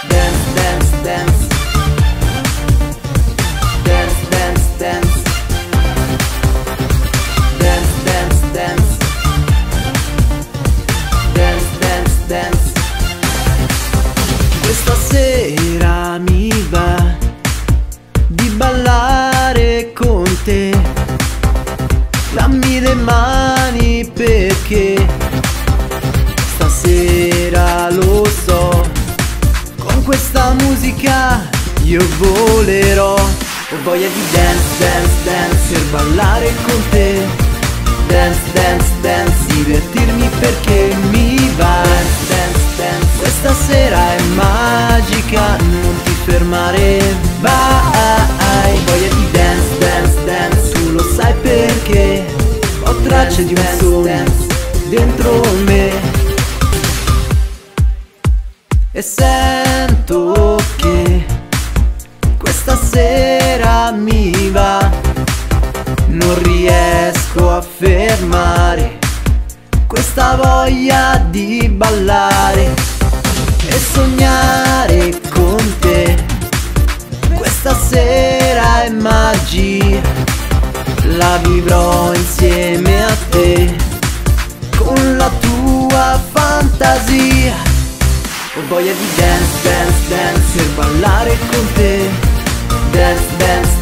Dance, dance, dance. Dance, dance, dance. Dance, dance, dance. Dance, dance, dance. Questa sera mi va di ballare con te. Dammi le mani perché stasera lo so, con questa musica io volerò. Ho voglia di dance, dance, dance per ballare con te. Dance, dance, dance, divertirmi perché mi va. Dance, dance, dance, questa sera è magica, non ti fermare, vai. Ho voglia di dance, dance, dance, tu lo sai perché ho tracce di un sogno dentro me e sento che questa sera mi va. Non riesco a fermare questa voglia di ballare e sognare con te. Questa sera è magia, la vivrò insieme a te, con la tua fantasia. Ho voglia di dance, dance, dance per ballare con te. Dance, dance,